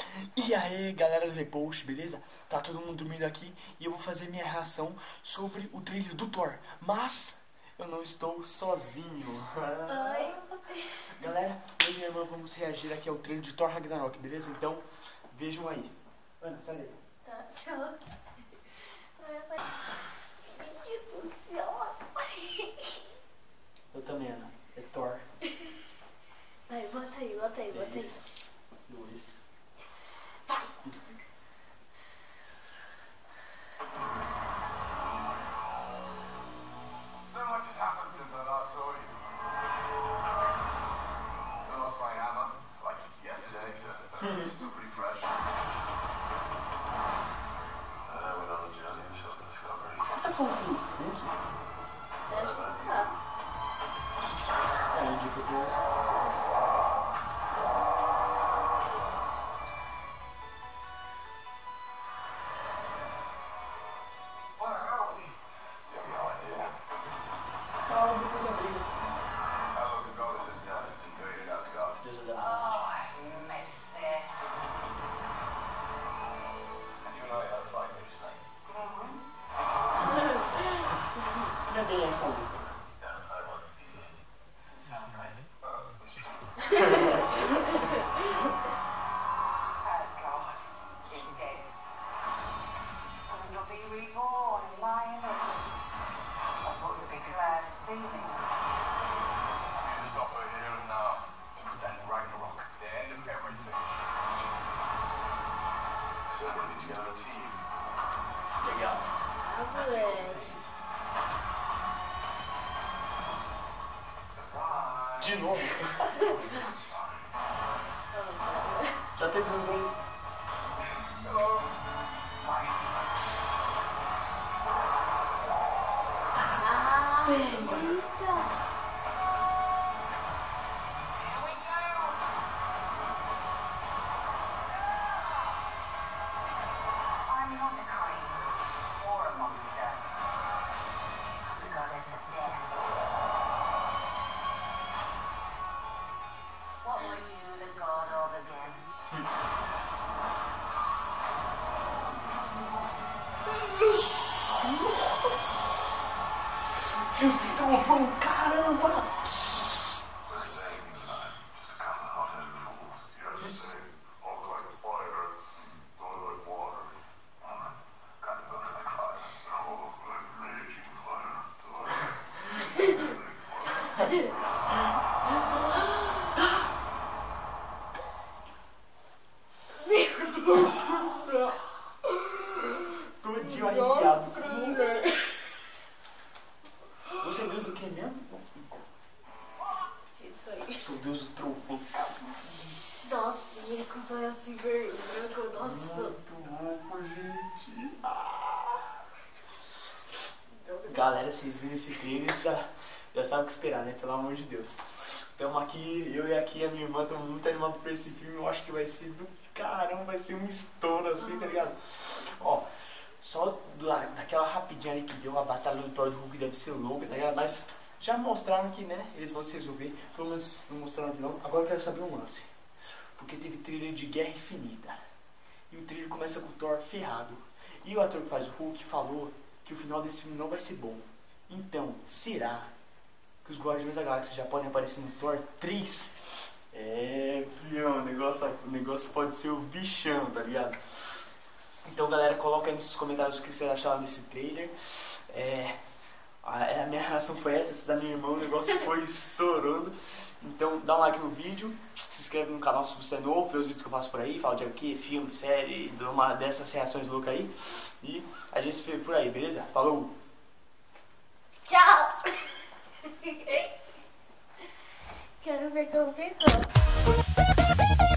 E aí, galera do Repost, beleza? Tá todo mundo dormindo aqui e eu vou fazer minha reação sobre o trailer do Thor. Mas eu não estou sozinho. Galera, eu e minha irmã vamos reagir aqui ao trailer de Thor Ragnarok, beleza? Então, vejam aí. Ana, sai daí. Tá, tchau. Eu também, Ana. É Thor. Vai, bota aí, bota aí, bota aí. Luiz. Vai. So much has happened since I last saw you. I lost my hammer, like yesterday, so it's still pretty fresh. We're on a journey of self-discovery. Tá falando do Hulk? Acho que tá. É, eu digo que eu depois da briga. Hello, the goddess has done it since we hit Asgard. Deus da I miss this. And you and I have fight next night. Não é bem essa luta. I want to be seen. Sound right? Asgard is dead. And will be reborn in my image. I thought you'd be glad to see me. We need to stop her here and now. To prevent Ragnarok, the end of everything. So what did you achieve? Legal. Ah, moleque. Surprise! De novo. Já teve um dois. Hello. Ah, eita. I'm not a queen or a monster. I'm the goddess of death. What were you the god of again? Trovão, caramba! Meu Deus do céu. Todinho arrepiado. Você é Deus do que mesmo? Isso aí. Sou Deus do trovão. Nossa, ele com os olhos assim branco. Nossa. Muito louco, gente. Galera, vocês viram esse trailer, já sabem o que esperar, né? Pelo amor de Deus. Então aqui, eu e aqui a minha irmã estamos muito animados por esse filme. Eu acho que vai ser do caramba, vai ser um estouro assim, tá ligado? Ó, só daquela rapidinha ali que deu a batalha do Thor do Hulk deve ser louca, tá ligado? Mas já mostraram que, né, eles vão se resolver. Pelo menos não mostraram o vilão. Agora eu quero saber um lance. Porque teve trailer de Guerra Infinita. E o trailer começa com o Thor ferrado. E o ator que faz o Hulk falou que o final desse filme não vai ser bom. Então, será que os Guardiões da Galáxia já podem aparecer no Thor 3? É, filhão, o negócio pode ser o bichão, tá ligado? Então, galera, coloca aí nos comentários o que vocês acharam desse trailer. A minha reação foi essa da minha irmã, o negócio foi estourando. Então, dá um like no vídeo, se inscreve no canal se você é novo, vê os vídeos que eu faço por aí, falo de aqui, filme, série, dou uma dessas reações loucas aí. E a gente se vê por aí, beleza? Falou! Tchau. Quero ver como ficou.